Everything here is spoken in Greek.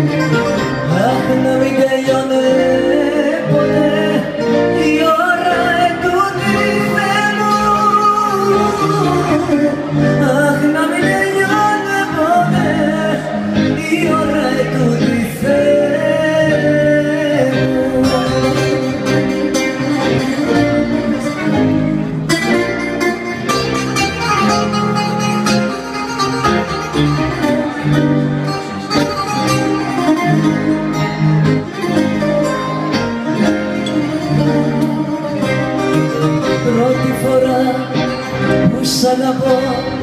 Αχ, να μην τελειώνε ποτέ η ώρα ετούτη, Θεέ μου. Αχ, να μην τελειώνε ποτέ η ώρα ετούτη, Θεέ μου. Πρώτη φορά που σ' αγαπώ